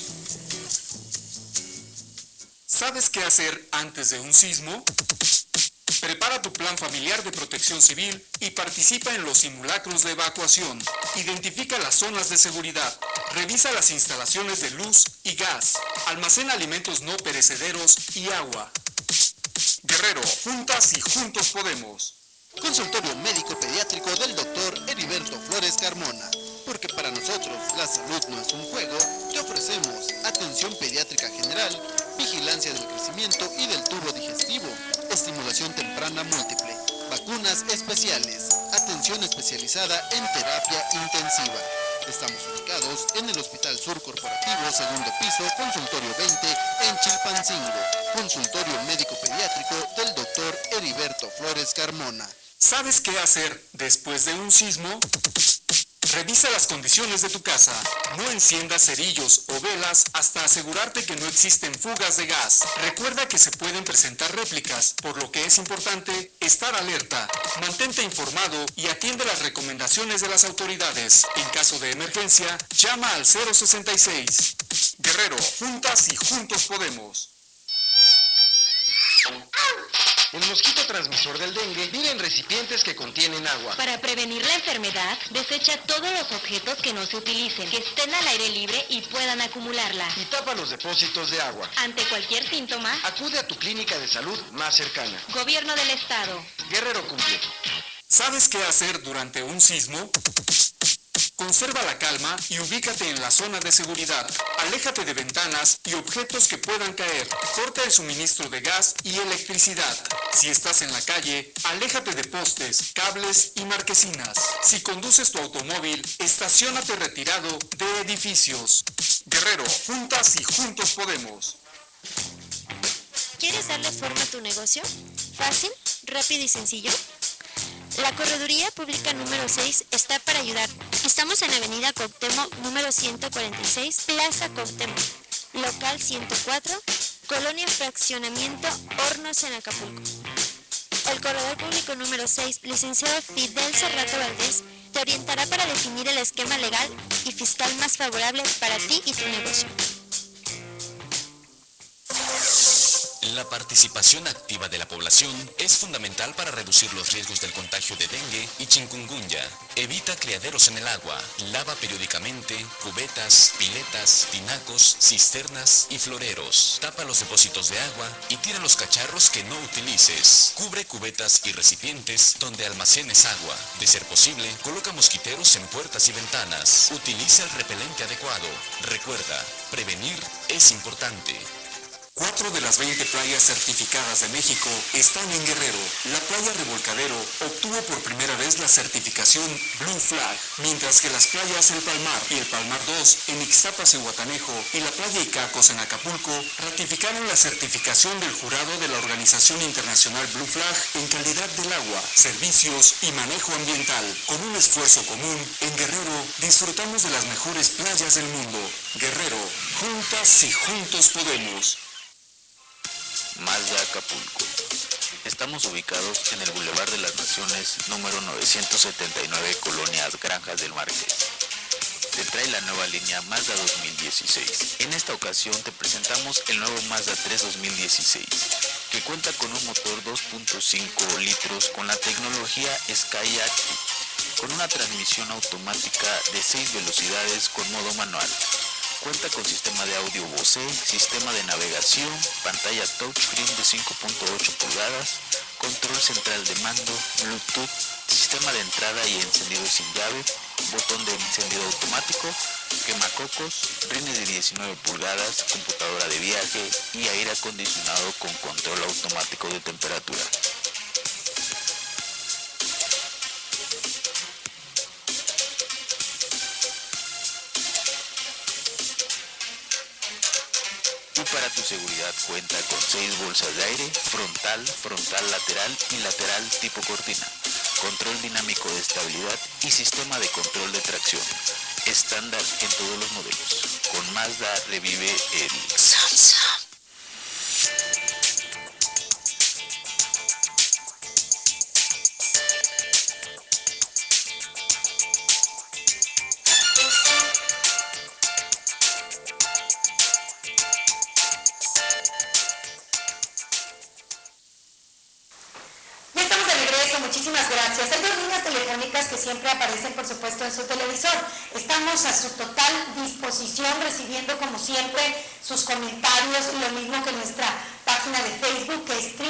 ¿Sabes qué hacer antes de un sismo? Prepara tu plan familiar de protección civil y participa en los simulacros de evacuación. Identifica las zonas de seguridad. Revisa las instalaciones de luz y gas. Almacena alimentos no perecederos y agua. Guerrero, juntas y juntos podemos. Consultorio médico pediátrico del doctor Heriberto Flores Carmona. Porque para nosotros la salud no es un juego, te ofrecemos atención pediátrica general, vigilancia del crecimiento y del tubo digestivo, estimulación temprana múltiple, vacunas especiales, atención especializada en terapia intensiva. Estamos ubicados en el Hospital Sur Corporativo, segundo piso, consultorio 20, en Chilpancingo. Consultorio médico pediátrico del doctor Heriberto Flores Carmona. ¿Sabes qué hacer después de un sismo? Revisa las condiciones de tu casa. No enciendas cerillos o velas hasta asegurarte que no existen fugas de gas. Recuerda que se pueden presentar réplicas, por lo que es importante estar alerta. Mantente informado y atiende las recomendaciones de las autoridades. En caso de emergencia, llama al 066. Guerrero, juntas y juntos podemos. El mosquito transmisor del dengue vive en recipientes que contienen agua. Para prevenir la enfermedad, desecha todos los objetos que no se utilicen, que estén al aire libre y puedan acumularla. Y tapa los depósitos de agua. Ante cualquier síntoma, acude a tu clínica de salud más cercana. Gobierno del Estado. Guerrero cumple. ¿Sabes qué hacer durante un sismo? Conserva la calma y ubícate en la zona de seguridad. Aléjate de ventanas y objetos que puedan caer. Corta el suministro de gas y electricidad. Si estás en la calle, aléjate de postes, cables y marquesinas. Si conduces tu automóvil, estaciónate retirado de edificios. Guerrero, juntas y juntos podemos. ¿Quieres darle forma a tu negocio? ¿Fácil, rápido y sencillo? La Correduría Pública número 6 está para ayudar. Estamos en Avenida Cuauhtémoc número 146, Plaza Cuauhtémoc, local 104, Colonia Fraccionamiento Hornos en Acapulco. El Corredor Público número 6, licenciado Fidel Serrato Valdés, te orientará para definir el esquema legal y fiscal más favorable para ti y tu negocio. La participación activa de la población es fundamental para reducir los riesgos del contagio de dengue y chikungunya. Evita criaderos en el agua, lava periódicamente cubetas, piletas, tinacos, cisternas y floreros. Tapa los depósitos de agua y tira los cacharros que no utilices. Cubre cubetas y recipientes donde almacenes agua. De ser posible, coloca mosquiteros en puertas y ventanas. Utiliza el repelente adecuado. Recuerda, prevenir es importante. 4 de las 20 playas certificadas de México están en Guerrero. La playa Revolcadero obtuvo por primera vez la certificación Blue Flag, mientras que las playas El Palmar y El Palmar 2 en Ixtapas y Huatanejo y la playa Icacos en Acapulco ratificaron la certificación del jurado de la Organización Internacional Blue Flag en calidad del agua, servicios y manejo ambiental. Con un esfuerzo común, en Guerrero disfrutamos de las mejores playas del mundo. Guerrero, juntas y juntos podemos. Mazda Acapulco. Estamos ubicados en el Boulevard de las Naciones, número 979, Colonia Granjas del Marqués. Te trae la nueva línea Mazda 2016. En esta ocasión te presentamos el nuevo Mazda 3 2016, que cuenta con un motor 2.5 litros con la tecnología Sky Active, con una transmisión automática de 6 velocidades con modo manual. Cuenta con sistema de audio Bose, sistema de navegación, pantalla touchscreen de 5.8 pulgadas, control central de mando, Bluetooth, sistema de entrada y encendido sin llave, botón de encendido automático, quemacocos, rines de 19 pulgadas, computadora de viaje y aire acondicionado con control automático de temperatura. Y para tu seguridad cuenta con 6 bolsas de aire, frontal, frontal lateral y lateral tipo cortina, control dinámico de estabilidad y sistema de control de tracción, estándar en todos los modelos. Con Mazda revive el Samsung. Muchísimas gracias. Hay 2 líneas telefónicas que siempre aparecen, por supuesto, en su televisor. Estamos a su total disposición, recibiendo, como siempre, sus comentarios, lo mismo que nuestra página de Facebook, que es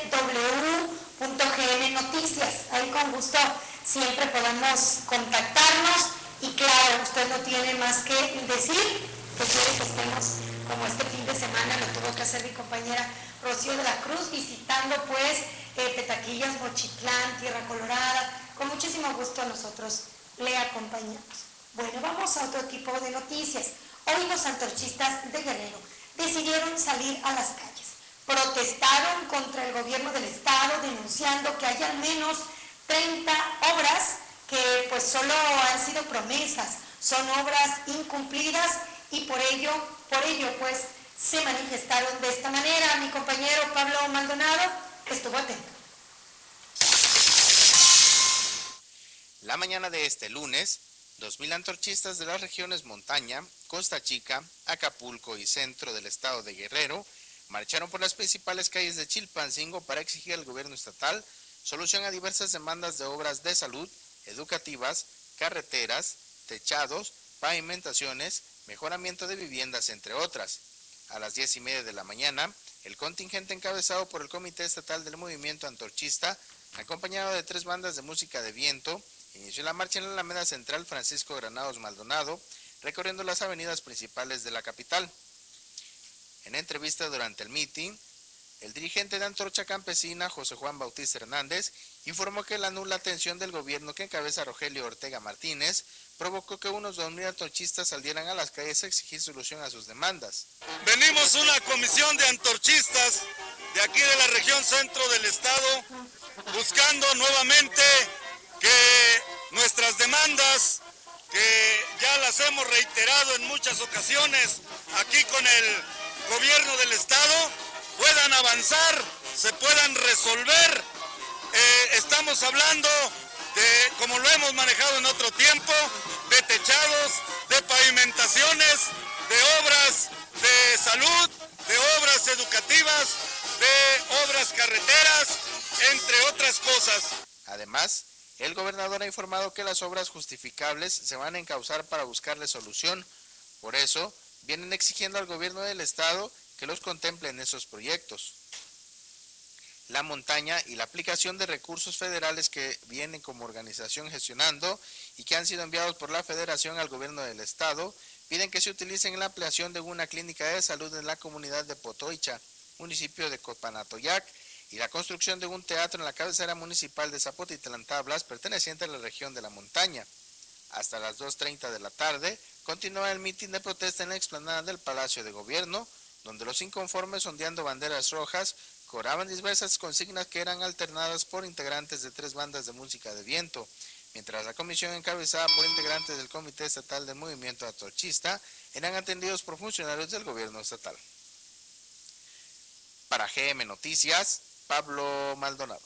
www.gnnoticias. Ahí con gusto siempre podemos contactarnos y claro, usted no tiene más que decir que quiere que estemos como este fin de semana, lo tuvo que hacer mi compañera Rocío de la Cruz, visitando pues Petaquillas, Mochitlán, Tierra Colorada. Con muchísimo gusto nosotros le acompañamos. Bueno, vamos a otro tipo de noticias. Hoy los antorchistas de Guerrero decidieron salir a las calles. Protestaron contra el gobierno del estado, denunciando que hay al menos 30 obras que pues solo han sido promesas, son obras incumplidas y por ello pues se manifestaron de esta manera. Mi compañero Pablo Maldonado estuvo atento. La mañana de este lunes, 2.000 antorchistas de las regiones Montaña, Costa Chica, Acapulco y centro del estado de Guerrero marcharon por las principales calles de Chilpancingo para exigir al gobierno estatal solución a diversas demandas de obras de salud, educativas, carreteras, techados, pavimentaciones, mejoramiento de viviendas, entre otras. A las 10:30 de la mañana, el contingente encabezado por el Comité Estatal del Movimiento Antorchista, acompañado de 3 bandas de música de viento, inició la marcha en la Alameda Central Francisco Granados Maldonado, recorriendo las avenidas principales de la capital. En entrevista durante el mitin, el dirigente de Antorcha Campesina, José Juan Bautista Hernández, informó que la nula atención del gobierno que encabeza Rogelio Ortega Martínez provocó que unos 2.000 antorchistas salieran a las calles a exigir solución a sus demandas. Venimos una comisión de antorchistas de aquí de la región centro del estado, buscando nuevamente que nuestras demandas, que ya las hemos reiterado en muchas ocasiones aquí con el gobierno del estado, puedan avanzar, se puedan resolver. Estamos hablando de, como lo hemos manejado en otro tiempo, de techados, de pavimentaciones, de obras de salud, de obras educativas, de obras carreteras, entre otras cosas. Además, el gobernador ha informado que las obras justificables se van a encauzar para buscarle solución. Por eso, vienen exigiendo al gobierno del estado que los contemple en esos proyectos. La Montaña y la aplicación de recursos federales que vienen como organización gestionando y que han sido enviados por la Federación al gobierno del estado, piden que se utilicen en la ampliación de una clínica de salud en la comunidad de Potoicha, municipio de Copanatoyac, y la construcción de un teatro en la cabecera municipal de Zapotitlán Tablas, perteneciente a la región de la Montaña. Hasta las 2:30 de la tarde, continúa el mitin de protesta en la explanada del Palacio de Gobierno, donde los inconformes ondeando banderas rojas cobraban diversas consignas que eran alternadas por integrantes de 3 bandas de música de viento, mientras la comisión encabezada por integrantes del Comité Estatal del Movimiento Antorchista eran atendidos por funcionarios del gobierno estatal. Para GM Noticias, Pablo Maldonado.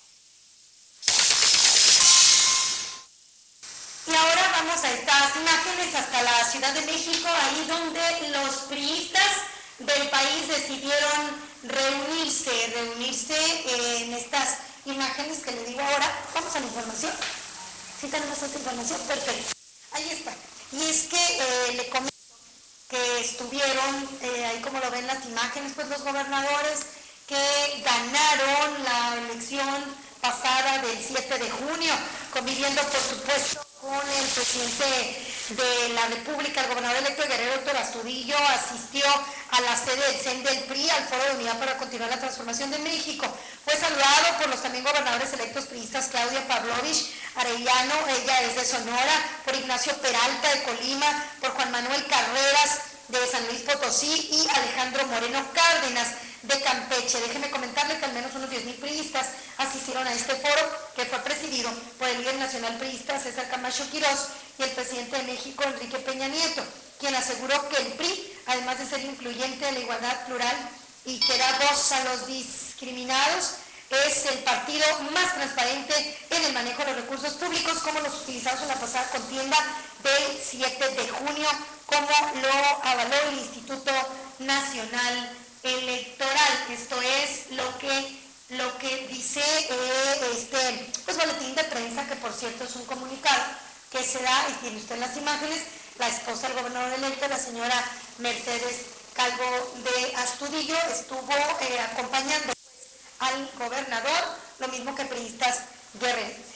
Y ahora vamos a estas imágenes hasta la Ciudad de México, ahí donde los priistas del país decidieron reunirse en estas imágenes que le digo ahora. Vamos a la información. ¿Sí tenemos esta información? Perfecto. Ahí está. Y es que le comento que estuvieron, ahí como lo ven las imágenes, pues los gobernadores que ganaron la elección pasada del 7 de junio, conviviendo por supuesto con el presidente de la República, el gobernador electo de Guerrero, Héctor Astudillo, asistió a la sede del CEN del PRI, al Foro de Unidad para Continuar la Transformación de México. Fue saludado por los también gobernadores electos priistas Claudia Pavlovich Arellano, ella es de Sonora, por Ignacio Peralta de Colima, por Juan Manuel Carreras de San Luis Potosí y Alejandro Moreno Cárdenas de Campeche. Déjeme comentarle que al menos unos 10,000 priistas asistieron a este foro, que fue presidido por el líder nacional priista César Camacho Quirós y el presidente de México, Enrique Peña Nieto, quien aseguró que el PRI, además de ser influyente en la igualdad plural y que da voz a los discriminados, es el partido más transparente en el manejo de los recursos públicos, como los utilizados en la pasada contienda del 7 de junio, como lo avaló el Instituto Nacional Electoral. Esto es lo que dice pues boletín de prensa, que por cierto es un comunicado que se da, y tiene usted las imágenes, la esposa del gobernador electo, la señora Mercedes Calvo de Astudillo, estuvo acompañando al gobernador, lo mismo que priistas guerrerenses.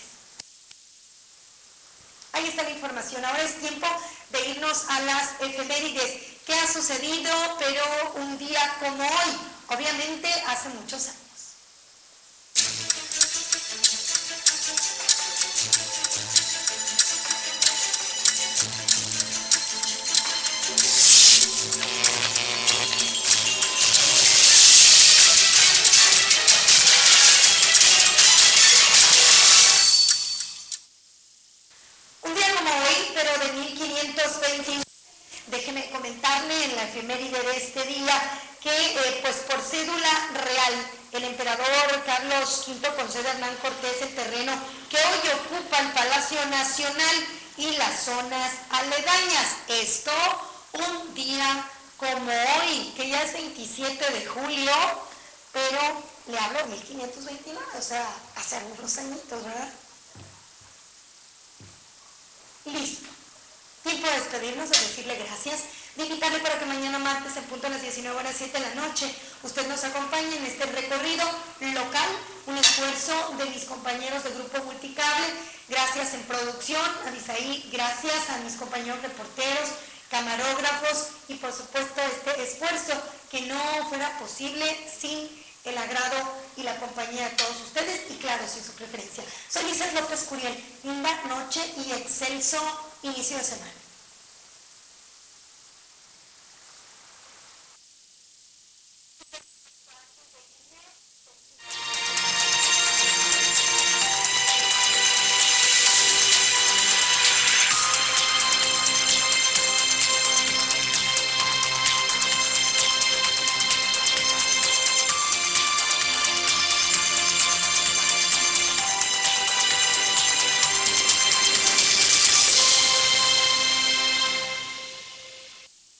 Ahí está la información. Ahora es tiempo de irnos a las efemérides. ¿Qué ha sucedido? Pero un día como hoy, obviamente hace muchos años. Déjeme comentarle en la efeméride de este día que pues por cédula real el emperador Carlos V concede a Hernán Cortés el terreno que hoy ocupa el Palacio Nacional y las zonas aledañas. Esto un día como hoy, que ya es 27 de julio, pero le hablo de 1529, o sea, hace algunos añitos, ¿verdad? Listo. Tiempo de despedirnos, de decirle gracias, de invitarle para que mañana martes en punto a las 19:07 de la noche usted nos acompañe en este recorrido local, un esfuerzo de mis compañeros del Grupo Multicable. Gracias en producción, a Misaí, gracias a mis compañeros reporteros, camarógrafos y por supuesto este esfuerzo que no fuera posible sin el agrado y la compañía de todos ustedes y claro, sin su preferencia. Soy Lizeth López Curiel, linda noche y excelso inicio de semana.